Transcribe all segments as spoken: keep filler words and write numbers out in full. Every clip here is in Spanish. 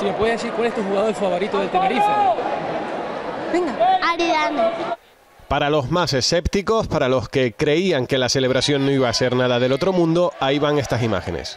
Si me puede decir cuál es tu jugador favorito del Tenerife. Venga. Aridane. Para los más escépticos, para los que creían que la celebración no iba a ser nada del otro mundo, ahí van estas imágenes.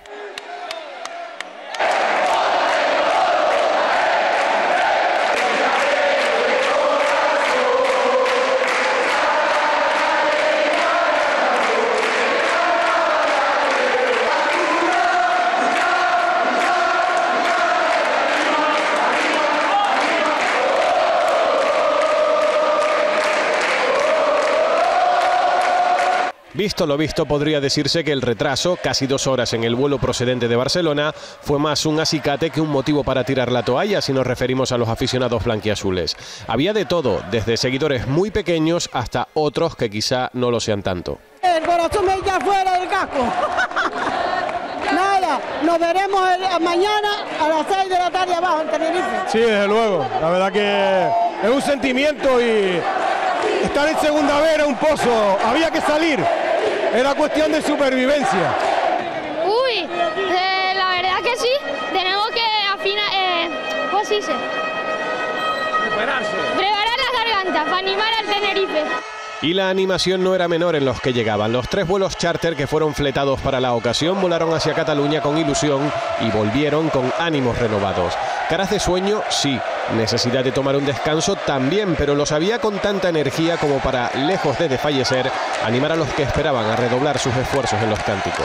Visto lo visto, podría decirse que el retraso, casi dos horas en el vuelo procedente de Barcelona, fue más un acicate que un motivo para tirar la toalla si nos referimos a los aficionados blanquiazules. Había de todo, desde seguidores muy pequeños hasta otros que quizá no lo sean tanto. El corazón me echa fuera del casco. Nada, nos veremos el, mañana a las seis de la tarde abajo en Tenerife. Sí, desde luego, la verdad que es un sentimiento y estar en segunda vez era un pozo, había que salir. Era cuestión de supervivencia. Uy, eh, la verdad que sí, tenemos que afinar, eh, ¿cómo se dice? Prepararse. Preparar las gargantas para animar al Tenerife. Y la animación no era menor en los que llegaban. Los tres vuelos charter que fueron fletados para la ocasión volaron hacia Cataluña con ilusión y volvieron con ánimos renovados. Caras de sueño, sí. Necesidad de tomar un descanso también, pero los había con tanta energía como para, lejos de desfallecer, animar a los que esperaban a redoblar sus esfuerzos en los cánticos.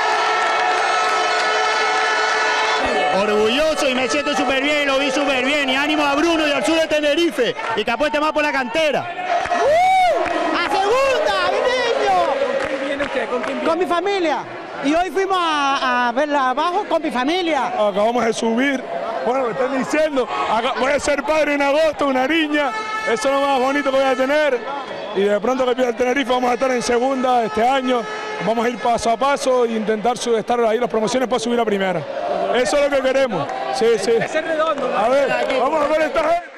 Orgulloso y me siento súper bien y lo vi súper bien. Y ánimo a Bruno y al sur de Tenerife. Y que apueste más por la cantera. ¡Uh! ¡A segunda, mi niño! ¿Con quién viene usted? ¿Con quién viene? Con mi familia. Y hoy fuimos a, a verla abajo con mi familia. Acabamos de subir. Bueno, me están diciendo, voy a ser padre en agosto, una niña, eso es lo más bonito que voy a tener. Y de pronto que pida el Tenerife vamos a estar en segunda este año, vamos a ir paso a paso e intentar estar ahí las promociones para subir a primera. Eso es lo que queremos. Sí, sí. A ver, vamos a ver esta gente.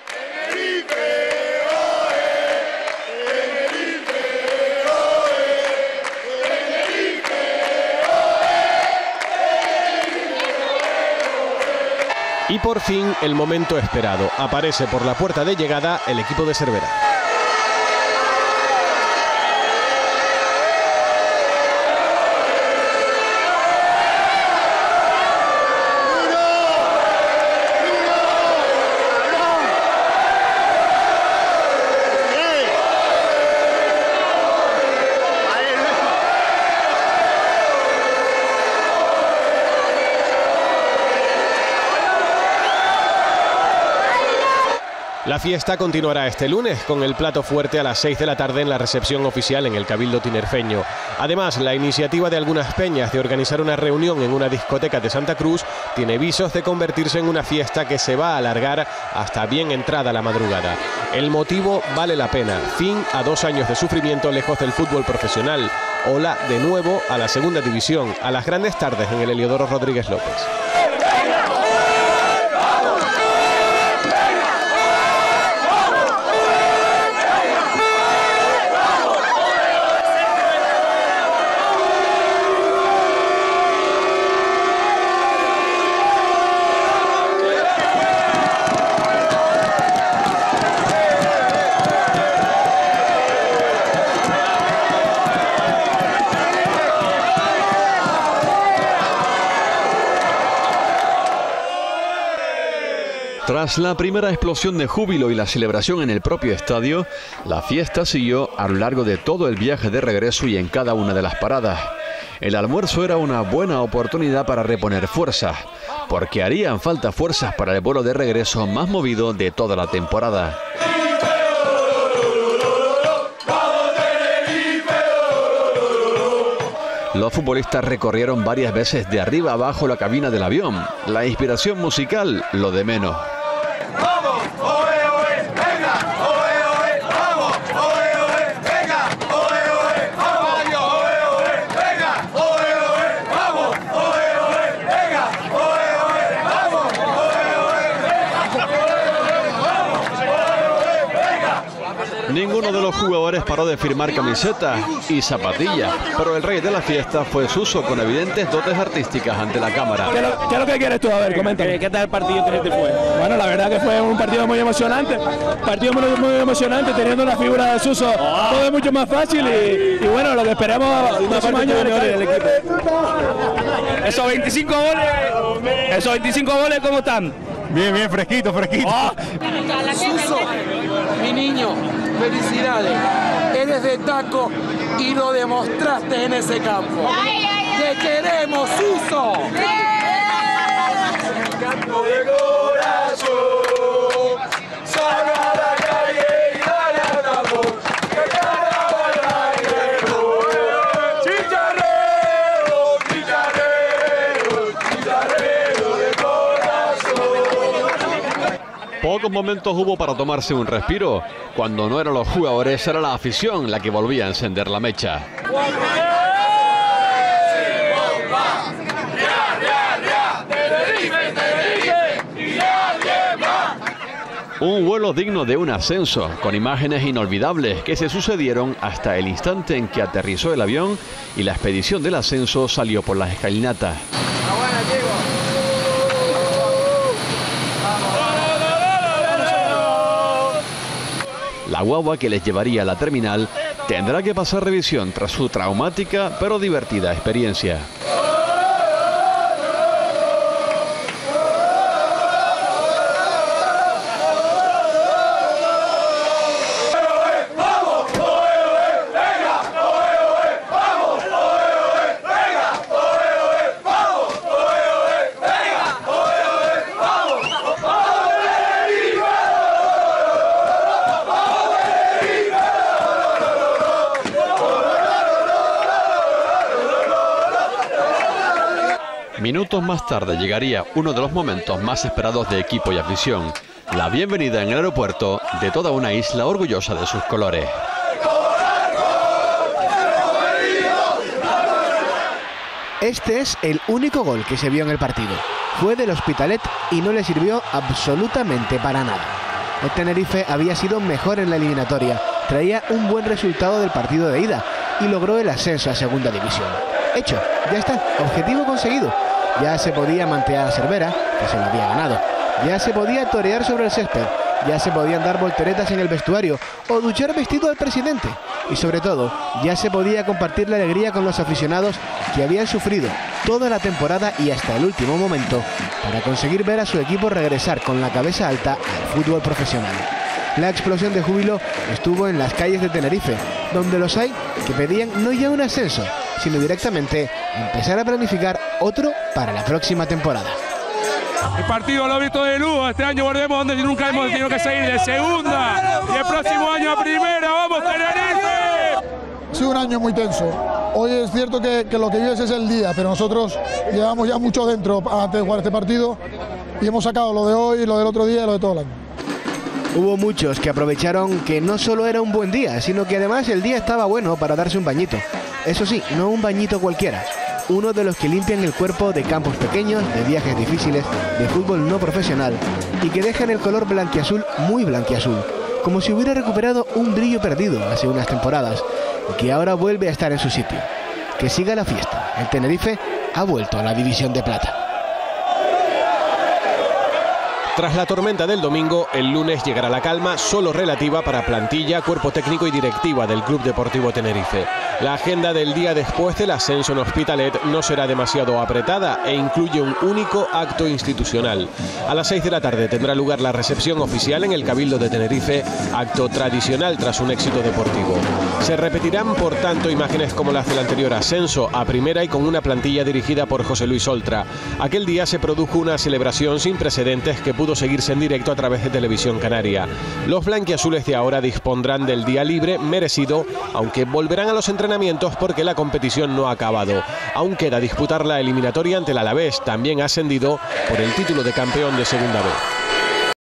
Y por fin, el momento esperado. Aparece por la puerta de llegada el equipo de Cervera. La fiesta continuará este lunes con el plato fuerte a las seis de la tarde en la recepción oficial en el Cabildo tinerfeño. Además, la iniciativa de algunas peñas de organizar una reunión en una discoteca de Santa Cruz tiene visos de convertirse en una fiesta que se va a alargar hasta bien entrada la madrugada. El motivo vale la pena. Fin a dos años de sufrimiento lejos del fútbol profesional. Hola de nuevo a la segunda división, a las grandes tardes en el Heliodoro Rodríguez López. Tras la primera explosión de júbilo y la celebración en el propio estadio, la fiesta siguió a lo largo de todo el viaje de regreso y en cada una de las paradas. El almuerzo era una buena oportunidad para reponer fuerzas, porque harían falta fuerzas para el vuelo de regreso más movido de toda la temporada. Los futbolistas recorrieron varias veces de arriba abajo la cabina del avión. La inspiración musical, lo de menos. Ninguno Ninguno de los jugadores paró de firmar camisetas y zapatillas, pero el rey de la fiesta fue Suso, con evidentes dotes artísticas ante la cámara. ¿Qué es lo, qué es lo que quieres tú? A ver, coméntame. ¿Qué tal el partido entre este fue? Bueno, la verdad que fue un partido muy emocionante, partido muy, muy emocionante, teniendo una figura de Suso, todo es mucho más fácil y, y bueno, lo que esperamos el próximo año del equipo. Esos veinticinco goles, esos veinticinco goles, ¿cómo están? Bien, bien, fresquito, fresquito. Oh. Suso, mi niño, felicidades. Eres de taco y lo demostraste en ese campo. ¡Te queremos, Suso! Canto de corazón, salga a la calle y dale a tambor. Que carnaval bailero, chicharrero, chicharrero, chicharrero de corazón. Pocos momentos hubo para tomarse un respiro. Cuando no eran los jugadores, era la afición la que volvía a encender la mecha. Un vuelo digno de un ascenso, con imágenes inolvidables que se sucedieron hasta el instante en que aterrizó el avión y la expedición del ascenso salió por las escalinatas. La guagua que les llevaría a la terminal tendrá que pasar revisión tras su traumática pero divertida experiencia. Minutos más tarde llegaría uno de los momentos más esperados de equipo y afición, la bienvenida en el aeropuerto de toda una isla orgullosa de sus colores. Este es el único gol que se vio en el partido. Fue del Hospitalet y no le sirvió absolutamente para nada. El Tenerife había sido mejor en la eliminatoria, traía un buen resultado del partido de ida y logró el ascenso a Segunda División. Hecho, ya está, objetivo conseguido. Ya se podía mantear a Cervera, que se lo había ganado. Ya se podía torear sobre el césped. Ya se podían dar volteretas en el vestuario o duchar vestido al presidente. Y sobre todo, ya se podía compartir la alegría con los aficionados que habían sufrido toda la temporada y hasta el último momento para conseguir ver a su equipo regresar con la cabeza alta al fútbol profesional. La explosión de júbilo estuvo en las calles de Tenerife, donde los hay que pedían no ya un ascenso, sino directamente empezar a planificar otro para la próxima temporada. El partido lo he visto de lujo, este año volvemos donde nunca hemos tenido que seguir, de segunda, y el próximo año a primera, ¡vamos Tenerife! Ha sido un año muy tenso. Hoy es cierto que, que lo que vives es el día, pero nosotros llevamos ya mucho dentro antes de jugar este partido y hemos sacado lo de hoy, lo del otro día y lo de todo el año. Hubo muchos que aprovecharon que no solo era un buen día, sino que además el día estaba bueno para darse un bañito. Eso sí, no un bañito cualquiera, uno de los que limpian el cuerpo de campos pequeños, de viajes difíciles, de fútbol no profesional y que dejan el color blanquiazul muy blanquiazul, como si hubiera recuperado un brillo perdido hace unas temporadas y que ahora vuelve a estar en su sitio. Que siga la fiesta, el Tenerife ha vuelto a la División de Plata. Tras la tormenta del domingo, el lunes llegará la calma, solo relativa para plantilla, cuerpo técnico y directiva del Club Deportivo Tenerife. La agenda del día después del ascenso en Hospitalet no será demasiado apretada e incluye un único acto institucional. A las seis de la tarde tendrá lugar la recepción oficial en el Cabildo de Tenerife, acto tradicional tras un éxito deportivo. Se repetirán, por tanto, imágenes como las del anterior ascenso a primera y con una plantilla dirigida por José Luis Oltra. Aquel día se produjo una celebración sin precedentes que pudo seguirse en directo a través de Televisión Canaria. Los blanquiazules de ahora dispondrán del día libre merecido, aunque volverán a los entrenamientos porque la competición no ha acabado. Aún queda disputar la eliminatoria ante el Alavés, también ascendido por el título de campeón de Segunda B.